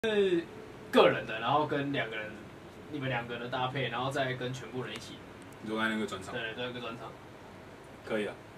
是个人的，然后跟两个人，你们两个人的搭配，然后再跟全部人一起。 你说刚才那个转场？ 对，这个专场。 可以啊。